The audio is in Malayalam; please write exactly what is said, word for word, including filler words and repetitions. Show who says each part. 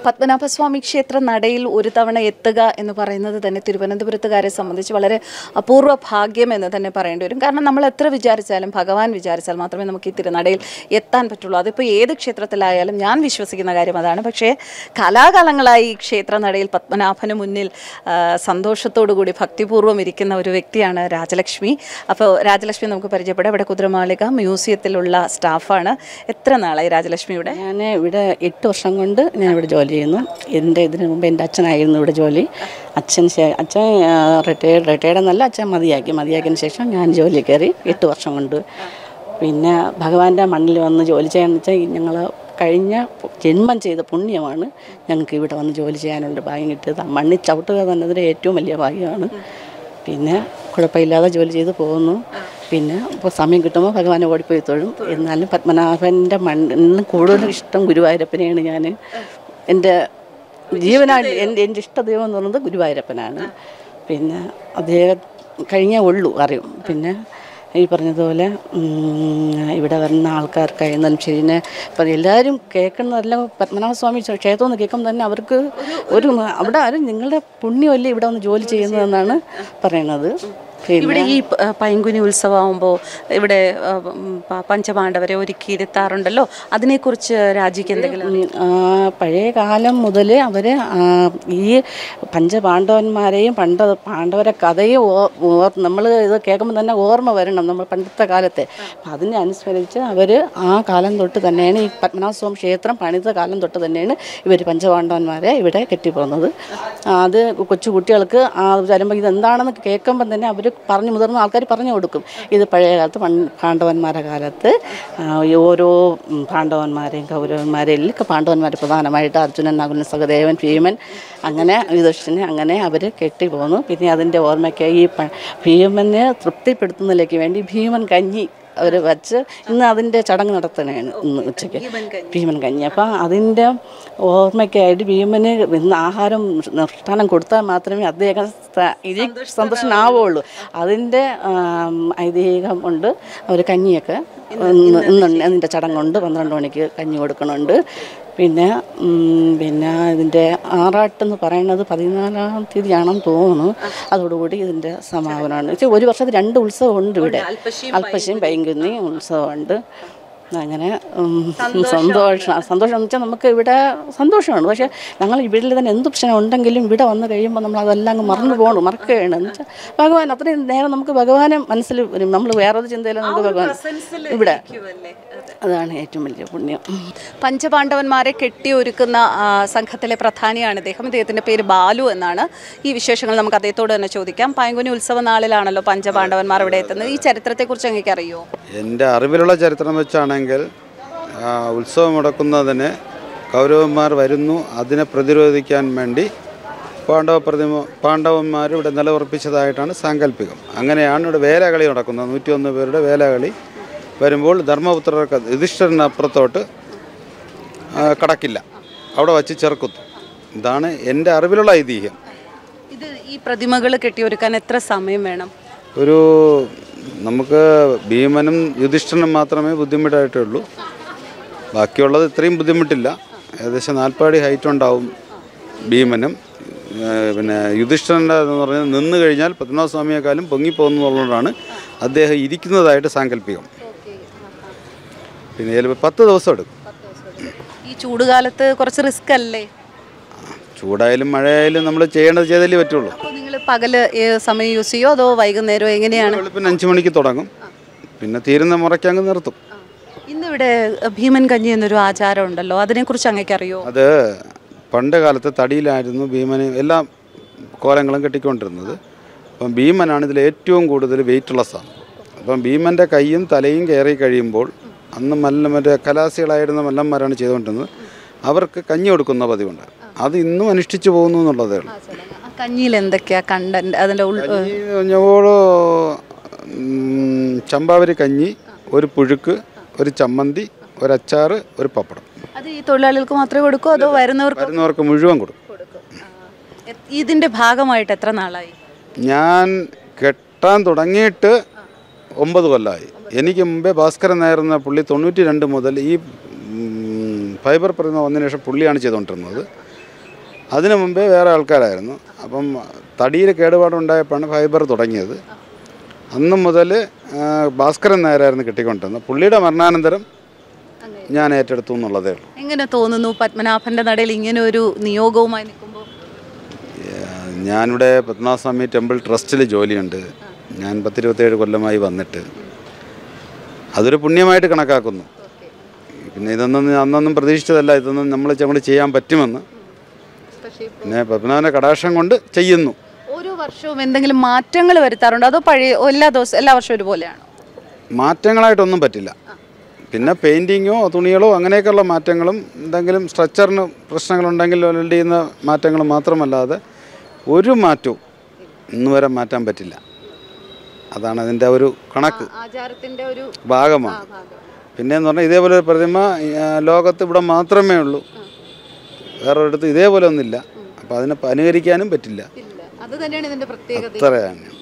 Speaker 1: പത്മനാഭസ്വാമി ക്ഷേത്ര നടയിൽ ഒരു തവണ എത്തുക എന്ന് പറയുന്നത് തന്നെ തിരുവനന്തപുരത്തുകാരെ സംബന്ധിച്ച് വളരെ അപൂർവ ഭാഗ്യം എന്ന് തന്നെ പറയേണ്ടി വരും. കാരണം നമ്മൾ എത്ര വിചാരിച്ചാലും ഭഗവാൻ വിചാരിച്ചാൽ മാത്രമേ നമുക്ക് ഈ തിരുനടയിൽ എത്താൻ പറ്റുള്ളൂ. അതിപ്പോൾ ഏത് ക്ഷേത്രത്തിലായാലും ഞാൻ വിശ്വസിക്കുന്ന കാര്യം അതാണ്. പക്ഷേ കലാകാലങ്ങളായി ഈ ക്ഷേത്രനടയിൽ പത്മനാഭന് മുന്നിൽ സന്തോഷത്തോടുകൂടി ഭക്തിപൂർവ്വം ഇരിക്കുന്ന ഒരു വ്യക്തിയാണ് രാജലക്ഷ്മി. അപ്പോൾ രാജലക്ഷ്മി നമുക്ക് പരിചയപ്പെടാം. ഇവിടെ കുതിരമാളിക മ്യൂസിയത്തിലുള്ള സ്റ്റാഫാണ്. എത്ര നാളായി രാജലക്ഷ്മിയുടെ?
Speaker 2: ഞാൻ ഇവിടെ എട്ട് വർഷം കൊണ്ട് ഞാൻ ഇവിടെ ജോലി ചെയ്യുന്നു. എൻ്റെ ഇതിന് മുമ്പ് എൻ്റെ അച്ഛനായിരുന്നു ഇവിടെ ജോലി. അച്ഛൻ അച്ഛൻ റിട്ടയർഡ് റിട്ടയർഡ് എന്നല്ല, അച്ഛൻ മതിയാക്കി മതിയാക്കിയതിന് ശേഷം ഞാൻ ജോലി കയറി എട്ട് വർഷം കൊണ്ട്. പിന്നെ ഭഗവാന്റെ മണ്ണിൽ വന്ന് ജോലി ചെയ്യാന്ന് വെച്ചാൽ ഞങ്ങൾ കഴിഞ്ഞ ജന്മം ചെയ്ത പുണ്യമാണ് ഞങ്ങൾക്ക് ഇവിടെ വന്ന് ജോലി ചെയ്യാനുള്ള ഭാഗ്യം കിട്ടിയത്. മണ്ണിൽ ചവിട്ടുക എന്നതിന് ഏറ്റവും വലിയ ഭാഗ്യമാണ്. പിന്നെ കുഴപ്പമില്ലാതെ ജോലി ചെയ്ത് പോകുന്നു. പിന്നെ ഇപ്പോൾ സമയം കിട്ടുമ്പോൾ ഭഗവാനെ ഓടിപ്പോയി തൊഴും. എന്നാലും പത്മനാഭൻ്റെ മണ്ണിന് കൂടുതൽ ഇഷ്ടം ഗുരുവായൂരപ്പനെയാണ്. ഞാൻ എൻ്റെ ജീവനായിട്ട് എൻ്റെ എൻ്റെ ഇഷ്ടദൈവം എന്ന് പറയുന്നത് ഗുരുവായൂരപ്പനാണ്. പിന്നെ അദ്ദേഹം കഴിഞ്ഞേ ഉള്ളൂ അറിയും. പിന്നെ ഈ പറഞ്ഞതുപോലെ ഇവിടെ വരുന്ന ആൾക്കാർക്കായിരുന്നാലും ശരിനെ ഇപ്പം എല്ലാവരും കേൾക്കുന്നതെല്ലാം പത്മനാഭസ്വാമി ക്ഷേത്രം എന്ന് കേൾക്കുമ്പോൾ തന്നെ അവർക്ക് ഒരു അവിടെ ആരും നിങ്ങളുടെ പുണ്യമല്ലേ ഇവിടെ വന്ന് ജോലി ചെയ്യുന്നതെന്നാണ് പറയുന്നത്.
Speaker 1: ഇവിടെ ഈ പൈങ്കുനി ഉത്സവമാകുമ്പോൾ ഇവിടെ പഞ്ചപാണ്ഡവരെ ഒരുക്കിയിരുത്താറുണ്ടല്ലോ, അതിനെക്കുറിച്ച് രാജിക്ക് എന്തെങ്കിലും?
Speaker 2: പഴയ കാലം മുതൽ അവർ ഈ പഞ്ചപാണ്ഡവന്മാരെയും പണ്ട പാണ്ഡവരെ കഥയും നമ്മൾ ഇത് കേൾക്കുമ്പോൾ തന്നെ ഓർമ്മ വരണം നമ്മൾ പണ്ടത്തെ കാലത്തെ. അപ്പം അതിനെ അനുസ്മരിച്ച് അവർ ആ കാലം തൊട്ട് തന്നെയാണ് ഈ പത്മനാഭസ്വാമി ക്ഷേത്രം പണിത കാലം തൊട്ട് തന്നെയാണ് ഇവർ പഞ്ചപാണ്ഡവന്മാരെ ഇവിടെ കെട്ടിപ്പോകുന്നത്. അത് കൊച്ചു കുട്ടികൾക്ക് വരുമ്പോൾ ഇതെന്താണെന്ന് കേൾക്കുമ്പോൾ തന്നെ അവർ പറഞ്ഞു മുതിർന്ന ആൾക്കാർ പറഞ്ഞു കൊടുക്കും. ഇത് പഴയ കാലത്ത് പാണ്ഡവന്മാരുടെ കാലത്ത് ഓരോ പാണ്ഡവന്മാരെയും കൗരവന്മാരെയും ഒക്കെ പാണ്ഡവന്മാർ പ്രധാനമായിട്ട് അർജുനൻ, നകുലൻ, സഹദേവൻ, ഭീമൻ, അങ്ങനെ വിദുഷനെ അങ്ങനെ അവർ കെട്ടിപ്പോന്നു. പിന്നെ അതിൻ്റെ ഓർമ്മയ്ക്കായി ഈ ഭീമനെ തൃപ്തിപ്പെടുത്തുന്നതിലേക്ക് വേണ്ടി ഭീമൻ കഞ്ഞി അവർ വച്ച് ഇന്ന് അതിൻ്റെ ചടങ്ങ് നടത്തുകയാണ് ഇന്ന് ഉച്ചയ്ക്ക് ഭീമൻ കഞ്ഞി. അപ്പം അതിൻ്റെ ഓർമ്മയ്ക്കായിട്ട് ഭീമന് ഇന്ന് ആഹാരം അനുഷ്ഠാനം കൊടുത്താൽ മാത്രമേ അദ്ദേഹം ഇത് സന്തോഷനാവുള്ളൂ. അതിൻ്റെ ഐതിഹ്യം കൊണ്ട് അവർ കഞ്ഞിയൊക്കെ ഇന്നുണ്ട്. അതിൻ്റെ ചടങ്ങുണ്ട്. പന്ത്രണ്ട് മണിക്ക് കഞ്ഞി കൊടുക്കണുണ്ട്. പിന്നെ പിന്നെ ഇതിൻ്റെ ആറാട്ടെന്ന് പറയുന്നത് പതിനാലാം തീയതിയാണെന്ന് തോന്നുന്നു. അതോടുകൂടി ഇതിൻ്റെ സമാപനമാണ്. ഒരു വർഷത്തിൽ രണ്ട് ഉത്സവമുണ്ട് ഇവിടെ. അൽപ്പശിയും പൈങ്കുനി ഉത്സവമുണ്ട്. അങ്ങനെ സന്തോഷം സന്തോഷം എന്ന് വെച്ചാൽ നമുക്ക് ഇവിടെ സന്തോഷമാണ്. പക്ഷേ ഞങ്ങൾ ഇവിടെ തന്നെ എന്ത് പ്രശ്നം ഉണ്ടെങ്കിലും ഇവിടെ വന്ന് കഴിയുമ്പോൾ നമ്മൾ അതെല്ലാം അങ്ങ് മറന്നു പോകണം, മറക്കുകയാണ്. എന്ന് വെച്ചാൽ ഭഗവാൻ അത്രയും നേരം നമുക്ക് ഭഗവാനെ മനസ്സിൽ വരും. നമ്മൾ വേറൊരു ചിന്തയിലും നമുക്ക് ഭഗവാൻ ഇവിടെ, അതാണ് ഏറ്റവും വലിയ പുണ്യം.
Speaker 1: പഞ്ചപാണ്ഡവന്മാരെ കെട്ടിയൊരുക്കുന്ന സംഘത്തിലെ പ്രധാനിയാണ് ഇദ്ദേഹം. ഇദ്ദേഹത്തിൻ്റെ പേര് ബാലു എന്നാണ്. ഈ വിശേഷങ്ങൾ നമുക്ക് അദ്ദേഹത്തോട് തന്നെ ചോദിക്കാം. പൈങ്കുനി ഉത്സവ നാളിലാണല്ലോ പഞ്ചപാണ്ഡവന്മാർ ഇവിടെ എത്തുന്നത്. ഈ ചരിത്രത്തെക്കുറിച്ച് എനിക്ക് അറിയുമോ?
Speaker 3: എൻ്റെ അറിവിലുള്ള ചരിത്രം വെച്ചാണെങ്കിൽ ഉത്സവം മുടക്കുന്നതിന് കൗരവന്മാർ വരുന്നു. അതിനെ പ്രതിരോധിക്കാൻ വേണ്ടി പാണ്ഡവ പ്രതിമ പാണ്ഡവന്മാർ ഇവിടെ നിലയുറപ്പിച്ചതായിട്ടാണ് സാങ്കല്പികം. അങ്ങനെയാണ് ഇവിടെ വേലകളി നടക്കുന്നത്. നൂറ്റിയൊന്ന് പേരുടെ വേലകളി വരുമ്പോൾ ധർമ്മപുത്രർക്ക് യുധിഷ്ഠിരനപ്പുറത്തോട്ട് കടക്കില്ല, അവിടെ വച്ച് ചെറുക്കുന്നു. ഇതാണ് എൻ്റെ അറിവിലുള്ള ഐതിഹ്യം.
Speaker 1: ഇത് ഈ പ്രതിമകൾ കെട്ടിയൊരുക്കാൻ എത്ര സമയം വേണം?
Speaker 3: ഒരു നമുക്ക് ഭീമനും യുധിഷ്ഠിരനും മാത്രമേ ബുദ്ധിമുട്ടായിട്ടുള്ളൂ. ബാക്കിയുള്ളത് ഇത്രയും ബുദ്ധിമുട്ടില്ല. ഏകദേശം നാൽപ്പടി ഹൈറ്റ് ഉണ്ടാവും ഭീമനും. പിന്നെ യുധിഷ്ഠിരൻ്റെ എന്ന് പറഞ്ഞാൽ നിന്ന് കഴിഞ്ഞാൽ പത്മനാഭസ്വാമിയെക്കാളും പൊങ്ങിപ്പോകുന്നതുകൊണ്ടാണ് അദ്ദേഹം ഇരിക്കുന്നതായിട്ട് സാങ്കല്പികം. പിന്നെ ചിലപ്പോൾ പത്ത് ദിവസം എടുക്കും.
Speaker 1: ഈ ചൂടുകാലത്ത് കുറച്ച് റിസ്ക് അല്ലേ?
Speaker 3: ചൂടായാലും മഴയായാലും നമ്മൾ ചെയ്യേണ്ടത് ചെയ്താലേ പറ്റുള്ളൂ.
Speaker 1: അപ്പോൾ നിങ്ങൾ പകല് സമയം യൂസ് ചെയ്യുമോ അതോ വൈകുന്നേരം എങ്ങനെയാണ്?
Speaker 3: വെളുപ്പിന് അഞ്ച് മണിക്ക് തുടങ്ങും, പിന്നെ തീരുന്ന മുറയ്ക്ക് അങ്ങ് നിർത്തും.
Speaker 1: ഇന്നിവിടെ ഭീമൻ കഞ്ഞി എന്നൊരു ആചാരം ഉണ്ടല്ലോ, അതിനെക്കുറിച്ച് അങ്ങേക്ക് അറിയോ?
Speaker 3: അത് പണ്ട് കാലത്ത് തടിയിലായിരുന്നു ഭീമന് എല്ലാ കോലങ്ങളും കെട്ടിക്കൊണ്ടിരുന്നത്. അപ്പം ഭീമനാണ് ഇതിൽ ഏറ്റവും കൂടുതൽ വെയിറ്റുള്ള സാധനം. അപ്പം ഭീമൻ്റെ കൈയും തലയും കയറി കഴിയുമ്പോൾ അന്ന് മല്ല മറ്റേ കലാസികളായിരുന്ന മല്ലന്മാരാണ് ചെയ്തുകൊണ്ടിരുന്നത്. അവർക്ക് കഞ്ഞി കൊടുക്കുന്ന പതിവുണ്ട്. അത് ഇന്നും അനുഷ്ഠിച്ചു പോകുന്നു എന്നുള്ളതേ ഉള്ളൂ.
Speaker 1: കഞ്ഞിയിൽ എന്തൊക്കെയാ കണ്ടന്റ്? അതിൻ്റെ
Speaker 3: ഞങ്ങളോട് ചമ്പാവരി കഞ്ഞി, ഒരു പുഴുക്ക്, ഒരു ചമ്മന്തി, ഒരു അച്ചാറ്, ഒരു പപ്പടം.
Speaker 1: അത് ഈ തൊഴിലാളികൾക്ക് മാത്രമേ കൊടുക്കൂ അതോ വരുന്നവർക്ക്?
Speaker 3: വരുന്നവർക്ക് മുഴുവൻ കൊടുക്കും.
Speaker 1: ഇതിൻ്റെ ഭാഗമായിട്ട് എത്ര നാളായി?
Speaker 3: ഞാൻ കെട്ടാൻ തുടങ്ങിയിട്ട് ഒമ്പത് കൊല്ലമായി. എനിക്ക് മുമ്പേ ഭാസ്കരൻ നായർ എന്ന പുള്ളി തൊണ്ണൂറ്റി രണ്ട് മുതൽ ഈ ഫൈബർ പ്രതിമ വന്നതിന് ശേഷം പുള്ളിയാണ് ചെയ്തുകൊണ്ടിരുന്നത്. അതിനു മുമ്പേ വേറെ ആൾക്കാരായിരുന്നു. അപ്പം തടിയിൽ കേടുപാടുണ്ടായപ്പോഴാണ് ഫൈബർ തുടങ്ങിയത്. അന്ന് മുതൽ ഭാസ്കരൻ നായരായിരുന്നു കിട്ടിക്കൊണ്ടിരുന്നത്. പുള്ളിയുടെ മരണാനന്തരം ഞാൻ ഏറ്റെടുത്തു എന്നുള്ളതേ ഉള്ളൂ.
Speaker 1: എങ്ങനെ തോന്നുന്നു പത്മനാഭൻ്റെ നടയിൽ ഇങ്ങനെ ഒരു നിയോഗവുമായി നിൽക്കുമ്പോൾ?
Speaker 3: ഞാനിവിടെ പത്മനാഭസ്വാമി ടെമ്പിൾ ട്രസ്റ്റിൽ ജോലിയുണ്ട്. ഞാൻ പത്തിരുപത്തേഴ് കൊല്ലമായി വന്നിട്ട് അതൊരു പുണ്യമായിട്ട് കണക്കാക്കുന്നു. പിന്നെ ഇതൊന്നും അന്നൊന്നും പ്രതീക്ഷിച്ചതല്ല, ഇതൊന്നും നമ്മൾ നമ്മൾ ചെയ്യാൻ പറ്റുമെന്ന്. പിന്നെ പത്മനാഭൻ്റെ കടാക്ഷം കൊണ്ട് ചെയ്യുന്നു.
Speaker 1: ഓരോ വർഷവും എന്തെങ്കിലും മാറ്റങ്ങൾ വരുത്താറുണ്ടോ, അതോ പഴയ എല്ലാ ദിവസവും എല്ലാ വർഷവും ഒരുപോലെയാണോ?
Speaker 3: മാറ്റങ്ങളായിട്ടൊന്നും പറ്റില്ല. പിന്നെ പെയിൻറ്റിങ്ങോ തുണികളോ അങ്ങനെയൊക്കെയുള്ള മാറ്റങ്ങളും എന്തെങ്കിലും സ്ട്രക്ചറിന് പ്രശ്നങ്ങളുണ്ടെങ്കിൽ വെൽഡ് ചെയ്യുന്ന മാറ്റങ്ങൾ മാത്രമല്ലാതെ ഒരു മാറ്റവും ഇന്ന് വരെ മാറ്റാൻ പറ്റില്ല. അതാണ് അതിൻ്റെ ഒരു കണക്ക്,
Speaker 1: ആചാരത്തിൻ്റെ ഒരു
Speaker 3: ഭാഗമാണ്. പിന്നെയെന്ന് പറഞ്ഞാൽ ഇതേപോലെ ഒരു പ്രതിമ ലോകത്ത് ഇവിടെ മാത്രമേ ഉള്ളൂ, വേറൊരിടത്ത് ഇതേപോലെ ഒന്നുമില്ല. അപ്പോൾ അതിനെ അനുകരിക്കാനും പറ്റില്ല.
Speaker 1: അത് തന്നെയാണ് ഇതിൻ്റെ പ്രത്യേകത.
Speaker 3: അത്രയാണ്.